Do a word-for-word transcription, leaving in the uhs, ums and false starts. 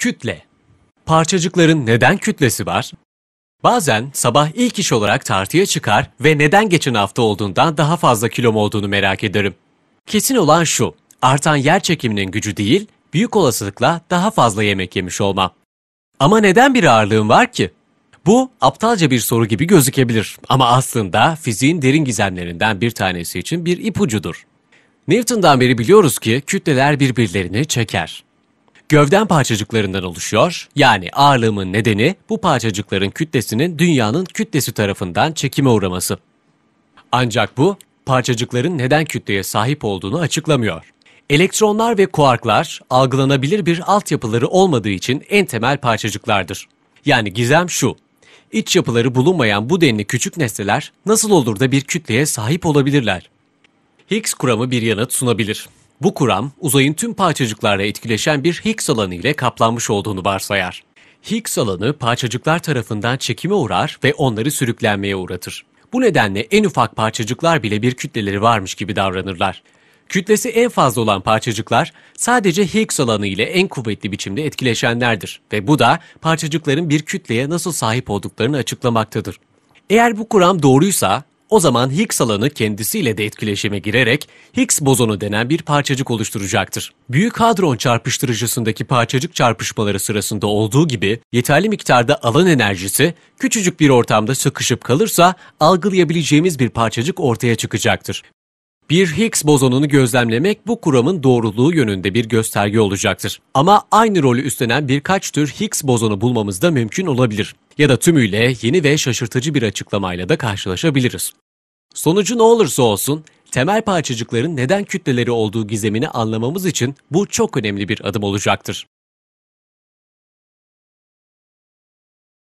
Kütle. Parçacıkların neden kütlesi var? Bazen sabah ilk iş olarak tartıya çıkar ve neden geçen hafta olduğundan daha fazla kilom olduğunu merak ederim. Kesin olan şu, artan yer çekiminin gücü değil, büyük olasılıkla daha fazla yemek yemiş olmam. Ama neden bir ağırlığım var ki? Bu aptalca bir soru gibi gözükebilir ama aslında fiziğin derin gizemlerinden bir tanesi için bir ipucudur. Newton'dan beri biliyoruz ki kütleler birbirlerini çeker. Gövden parçacıklarından oluşuyor, yani ağırlığımın nedeni bu parçacıkların kütlesinin dünyanın kütlesi tarafından çekime uğraması. Ancak bu, parçacıkların neden kütleye sahip olduğunu açıklamıyor. Elektronlar ve kuarklar algılanabilir bir altyapıları olmadığı için en temel parçacıklardır. Yani gizem şu, iç yapıları bulunmayan bu denli küçük nesneler nasıl olur da bir kütleye sahip olabilirler? Higgs kuramı bir yanıt sunabilir. Bu kuram, uzayın tüm parçacıklarla etkileşen bir Higgs alanı ile kaplanmış olduğunu varsayar. Higgs alanı parçacıklar tarafından çekime uğrar ve onları sürüklenmeye uğratır. Bu nedenle en ufak parçacıklar bile bir kütleleri varmış gibi davranırlar. Kütlesi en fazla olan parçacıklar sadece Higgs alanı ile en kuvvetli biçimde etkileşenlerdir ve bu da parçacıkların bir kütleye nasıl sahip olduklarını açıklamaktadır. Eğer bu kuram doğruysa, o zaman Higgs alanı kendisiyle de etkileşime girerek Higgs bozonu denen bir parçacık oluşturacaktır. Büyük hadron çarpıştırıcısındaki parçacık çarpışmaları sırasında olduğu gibi yeterli miktarda alan enerjisi küçücük bir ortamda sıkışıp kalırsa algılayabileceğimiz bir parçacık ortaya çıkacaktır. Bir Higgs bozonunu gözlemlemek bu kuramın doğruluğu yönünde bir gösterge olacaktır. Ama aynı rolü üstlenen birkaç tür Higgs bozonu bulmamız da mümkün olabilir. Ya da tümüyle yeni ve şaşırtıcı bir açıklamayla da karşılaşabiliriz. Sonucu ne olursa olsun, temel parçacıkların neden kütleleri olduğu gizemini anlamamız için bu çok önemli bir adım olacaktır.